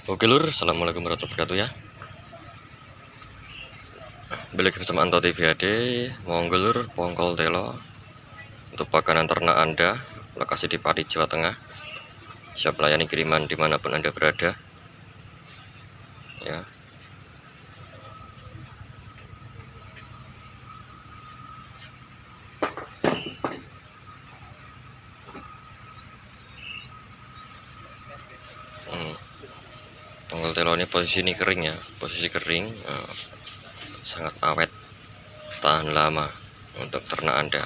Oke lur, assalamualaikum warahmatullahi wabarakatuh ya. Balik bersama Anto TVAD, monggo lur, Pongkol Telo untuk pakanan ternak Anda, lokasi di Pati, Jawa Tengah. Siap melayani kiriman dimanapun Anda berada. Ya. Pongkol Telo ini posisi ini kering ya, posisi kering, sangat awet, tahan lama untuk ternak Anda.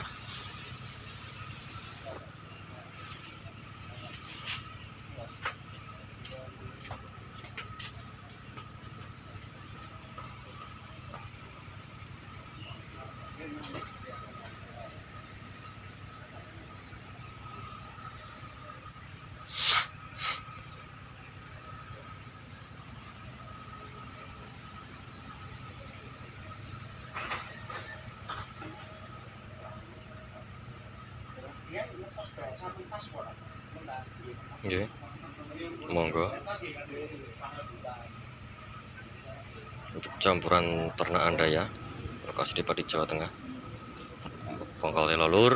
Oke, monggo untuk campuran ternak Anda ya, lokasi di Pati, Jawa Tengah. Pongkol Telo lur.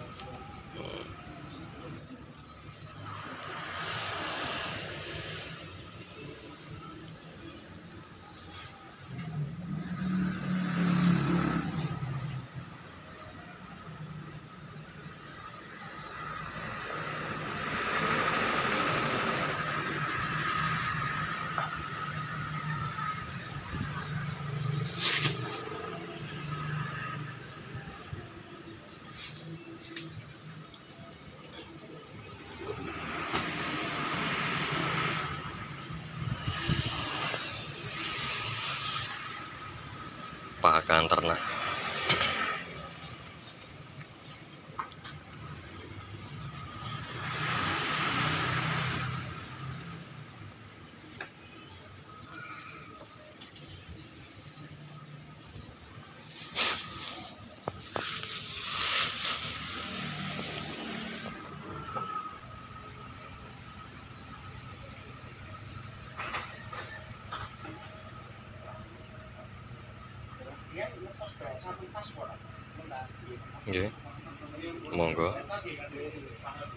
Pakan ternak. Oke, monggo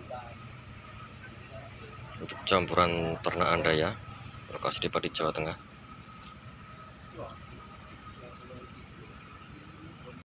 untuk campuran ternak Anda ya, lokasi di Pati, Jawa Tengah.